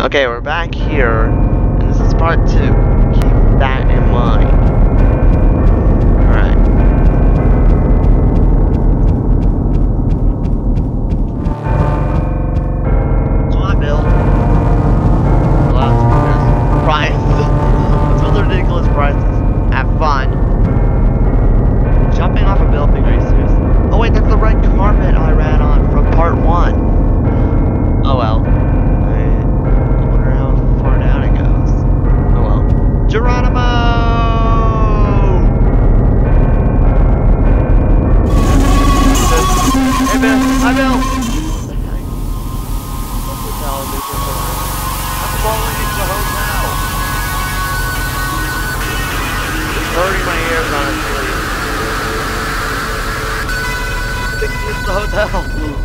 Okay, we're back here, and this is part 2. Keep that in mind. Alright. Come on, Bill. Hello? Prizes. Let's build ridiculous prizes. Have fun. Jumping off a building, are you serious? Oh wait, that's the red carpet I ran on from part 1. Oh well. I wonder how far down it goes. Oh well. Geronimo! Hey Bill! Hi Bill! I'm falling into the hotel! It's hurting my ears, honestly. I think it's the hotel!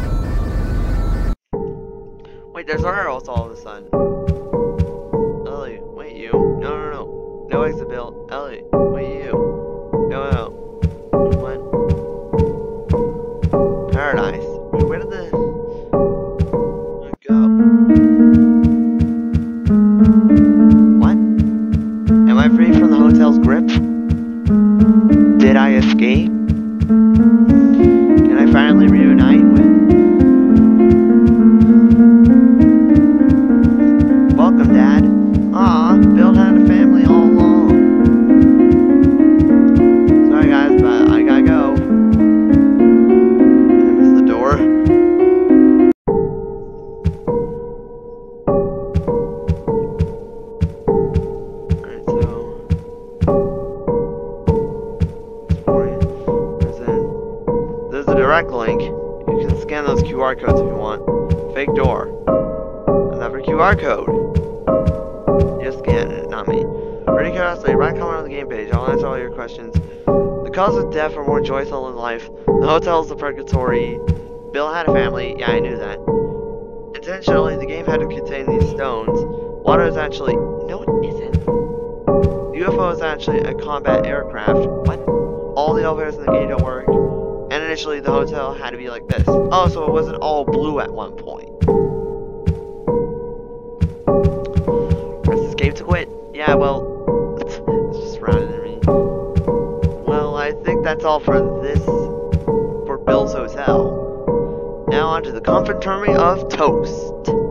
Wait, there's our house all of a sudden. Ellie, wait, you. No. No exit, Bill. Ellie, wait, you. No. What? Paradise. Wait, where did the... go? What? Am I free from the hotel's grip? Did I escape? Can I finally reunite with... Welcome, Dad. Aw, Bill had a family all along. Sorry, guys, but I gotta go. Did I miss the door? Alright, so... There's a direct link. You can scan those QR codes if you want. Fake door. Another QR code. Just scan it, not me. Ridiculously, write a comment on the game page. I'll answer all your questions. The cause of death are more joyful in life. The hotel is the purgatory. Bill had a family. Yeah, I knew that. Intentionally, the game had to contain these stones. Water is actually... No, it isn't. The UFO is actually a combat aircraft. What? All the elevators in the game don't work. And initially, the hotel had to be like this. Oh, so it wasn't all blue at one point. Escape to quit. Yeah, well, it's just surrounded in me. Well, I think that's all for Bill's Hotel. Now on to the confectionery of toast.